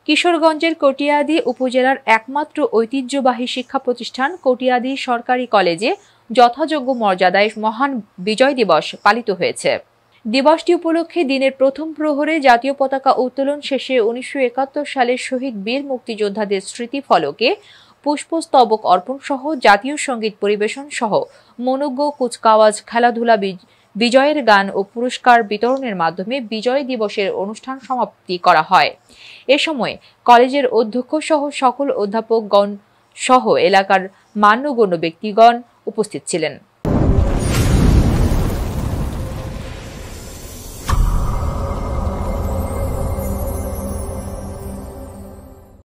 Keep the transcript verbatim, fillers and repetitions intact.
কিশোরগঞ্জের কটিয়াদী উপজেলার একমাত্র ঐতিহ্যবাহী শিক্ষা প্রতিষ্ঠান কটিয়াদী সরকারি কলেজে যথাযোগ্য মর্যাদায় মহান বিজয় দিবস পালিত হয়েছে। দিবসটি উপলক্ষে দিনের প্রথম প্রহরে জাতীয় পতাকা উত্তোলন শেষে উনিশশো একাত্তর সালের শহীদ বীর মুক্তিযোদ্ধাদের স্মৃতিফলকে পুষ্পস্তবক অর্পণ সহ জাতীয় সঙ্গীত পরিবেশন সহ মনোজ্ঞ কুচকাওয়াজ, খেলাধুলা, বিজয়ের গান ও পুরস্কার বিতরণের মাধ্যমে বিজয় দিবসের অনুষ্ঠান সমাপ্তি করা হয়। এ সময় কলেজের অধ্যক্ষ সহ সকল অধ্যাপকগণ সহ এলাকার মান্যগণ্য ব্যক্তিগণ উপস্থিত ছিলেন।